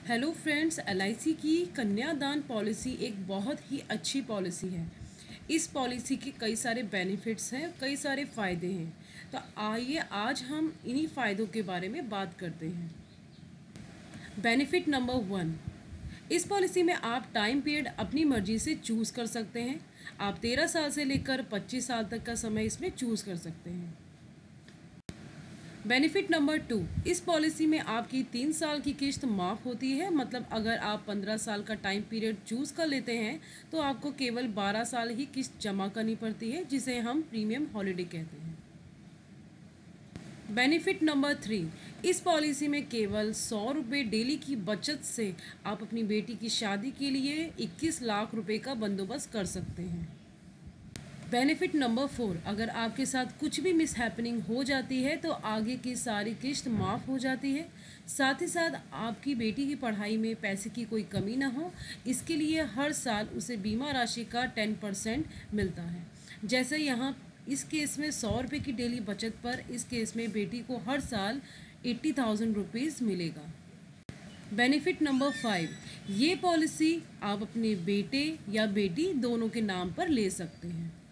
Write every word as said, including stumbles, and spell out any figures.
Hello friends, L I C की Kanyadan policy एक बहुत ही अच्छी पॉलिसी है। इस पॉलिसी के कई सारे बेनिफिट्स हैं, कई सारे फ़ायदे हैं। तो आइए आज हम इन्हीं फ़ायदों के बारे में बात करते हैं। बेनिफिट नंबर वन, इस पॉलिसी में आप टाइम पीरियड अपनी मर्ज़ी से चूज़ कर सकते हैं। आप तेरह साल से लेकर पच्चीस साल तक का समय इसमें चूज़ कर सकते हैं। बेनिफिट नंबर टू, इस पॉलिसी में आपकी तीन साल की किश्त माफ़ होती है। मतलब अगर आप पंद्रह साल का टाइम पीरियड चूज़ कर लेते हैं तो आपको केवल बारह साल ही किश्त जमा करनी पड़ती है, जिसे हम प्रीमियम हॉलिडे कहते हैं। बेनिफिट नंबर थ्री, इस पॉलिसी में केवल सौ रुपये डेली की बचत से आप अपनी बेटी की शादी के लिए इक्कीस लाख रुपए का बंदोबस्त कर सकते हैं। बेनिफिट नंबर फोर, अगर आपके साथ कुछ भी मिस हैपनिंग हो जाती है तो आगे की सारी किश्त माफ़ हो जाती है। साथ ही साथ आपकी बेटी की पढ़ाई में पैसे की कोई कमी ना हो, इसके लिए हर साल उसे बीमा राशि का टेन परसेंट मिलता है। जैसे यहाँ इस केस में सौ रुपये की डेली बचत पर इस केस में बेटी को हर साल एट्टी थाउजेंड रुपीज़ मिलेगा। बेनिफिट नंबर फाइव, ये पॉलिसी आप अपने बेटे या बेटी दोनों के नाम पर ले सकते हैं।